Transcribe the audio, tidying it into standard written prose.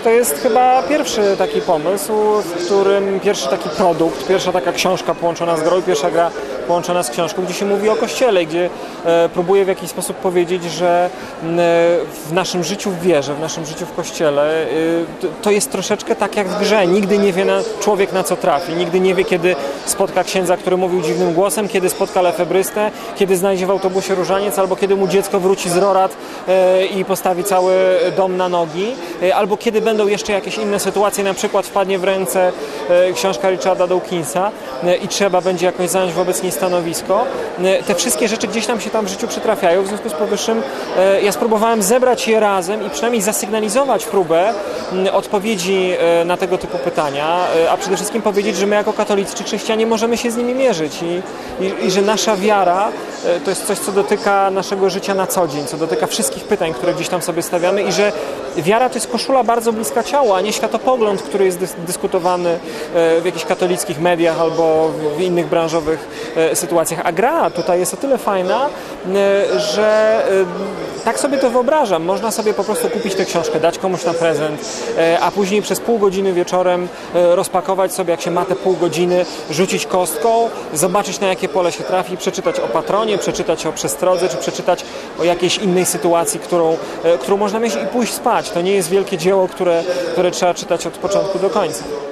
To jest chyba pierwszy taki pomysł, w którym pierwszy taki produkt, pierwsza taka książka połączona z grą i pierwsza gra połączona z książką, gdzie się mówi o Kościele, gdzie próbuje w jakiś sposób powiedzieć, że w naszym życiu w wierze, w naszym życiu w Kościele to jest troszeczkę tak jak w grze. Nigdy nie wie człowiek na co trafi, nigdy nie wie, kiedy spotka księdza, który mówił dziwnym głosem, kiedy spotka lefebrystę, kiedy znajdzie w autobusie różaniec, albo kiedy mu dziecko wróci z rorad i postawi cały dom na nogi, albo kiedy będą jeszcze jakieś inne sytuacje, na przykład wpadnie w ręce książka Richarda Dawkinsa i trzeba będzie jakoś zająć wobec niej stanowisko. Te wszystkie rzeczy gdzieś tam się tam w życiu przytrafiają, w związku z powyższym ja spróbowałem zebrać je razem i przynajmniej zasygnalizować próbę odpowiedzi na tego typu pytania, a przede wszystkim powiedzieć, że my jako katolicy czy chrześcijanie możemy się z nimi mierzyć i że nasza wiara to jest coś, co dotyka naszego życia na co dzień, co dotyka wszystkich pytań, które gdzieś tam sobie stawiamy i że wiara to jest koszula bardzo bliska ciała, a nie światopogląd, który jest dyskutowany w jakichś katolickich mediach albo w innych branżowych sytuacjach. A gra tutaj jest o tyle fajna, że tak sobie to wyobrażam. Można sobie po prostu kupić tę książkę, dać komuś na prezent, a później przez pół godziny wieczorem rozpakować sobie, jak się ma te pół godziny, rzucić kostką, zobaczyć, na jakie pole się trafi, przeczytać o patronie, przeczytać o przestrodze, czy przeczytać o jakiejś innej sytuacji, którą można mieć i pójść spać. To nie jest wielkie dzieło, które trzeba czytać od początku do końca.